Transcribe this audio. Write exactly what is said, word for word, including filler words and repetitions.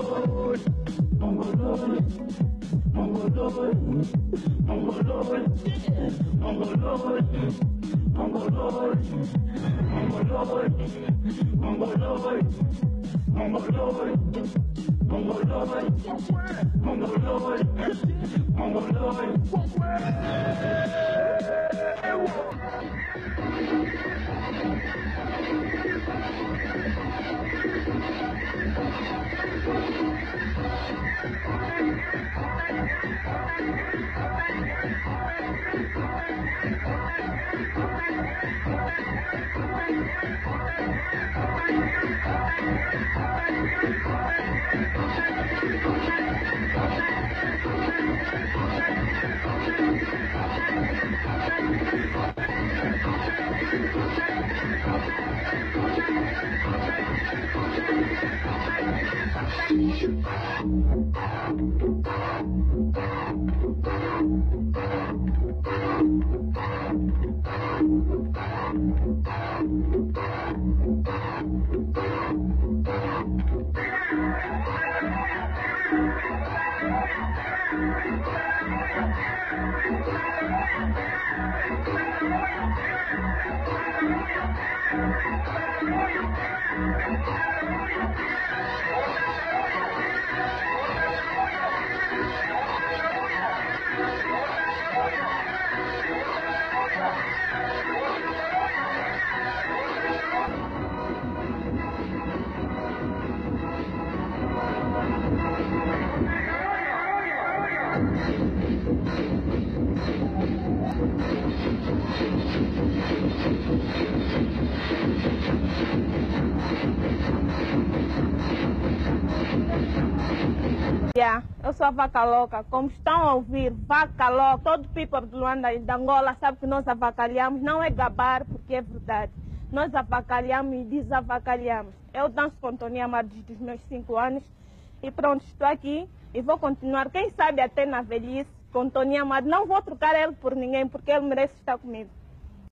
Yeah, eu sou a Vaca Louca. Como estão a ouvir, Vaca Louca, todo people de Luanda e de Angola sabe que nós avacalhamos, não é gabar, porque é verdade. Nós avacalhamos e desavacalhamos. Eu danço com Toninha Amado desde os meus cinco anos e pronto, estou aqui e vou continuar. Quem sabe até na velhice com Toninha Amado. Não vou trocar ele por ninguém, porque ele merece estar comigo.